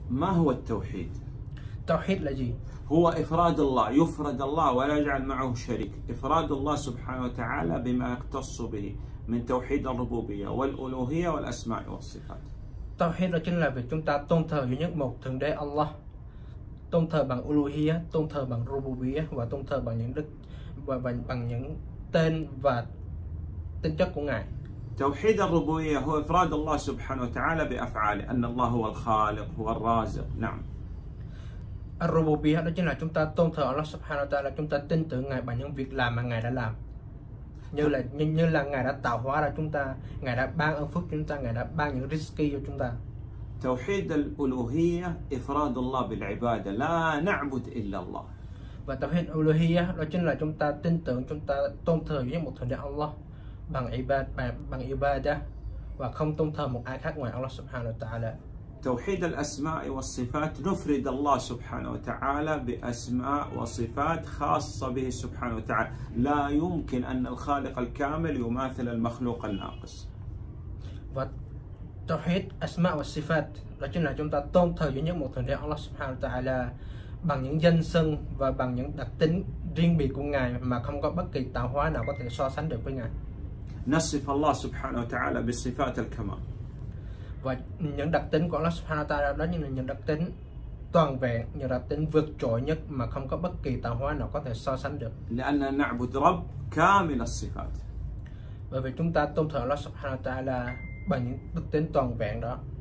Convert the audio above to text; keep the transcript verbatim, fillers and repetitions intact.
ما هو التوحيد؟ Tawhid là gì? هو إفراد الله، يفرد الله ولا يجعل معه شريك. إفراد الله سبحانه وتعالى بما يختص به من توحيد الربوبية والألوهية والأسماء والصفات. Tawhid đó chính là việc chúng ta tôn thờ duy nhất một thượng đế Allah, tôn thờ bằng uluhiyah, tôn thờ bằng rububiyah và tôn thờ bằng những đức và bằng, bằng những tên và tính chất của Ngài. توحيد الربوبية هو إفراد الله سبحانه وتعالى بأفعاله، أن الله هو الخالق هو الرازق. نعم. Ar-Rububiyah đó chính là chúng ta tôn thờ Allah Subhanahu wa Ta'ala, chúng ta tin tưởng Ngài bằng những việc làm mà Ngài đã làm, như là như, như là Ngài đã tạo hóa ra chúng ta, Ngài đã ban ơn phước chúng ta, Ngài đã ban những rizki cho chúng ta. توحيد الألوهية إفراد الله بالعبادة، لا نعبد إلا الله. Và Tawhid Uluhiyah đó chính là chúng ta tin tưởng, chúng ta tôn thờ duy nhất một thượng đế Allah bằng ibad bằng, bằng ibadah và không tôn thờ một ai khác ngoài Allah Subhanahu wa Ta'ala. توحيد الأسماء والصفات نفرد الله سبحانه وتعالى بأسماء وصفات خاصة به سبحانه وتعالى، لا يمكن أن الخالق الكامل يماثل المخلوق الناقص. Và Tawhid Asma wa Sifat đó chính là chúng ta tôn thờ duy nhất một thượng đế Allah Subhanahu wa Ta'ala bằng những danh xưng và bằng những đặc tính riêng biệt của Ngài mà không có bất kỳ tạo hóa nào có thể so sánh được với Ngài. نصف الله سبحانه وتعالى بصفات الكمال. Và những đặc tính của Allah Subhanahu wa Ta'ala đó như là những đặc tính toàn vẹn, những đặc tính vượt trội nhất mà không có bất kỳ tạo hóa nào có thể so sánh được. لأننا نعبد رب كامل الصفات. Bởi vì chúng ta tôn thờ Allah Subhanahu wa Ta'ala bằng những đức tính toàn vẹn đó.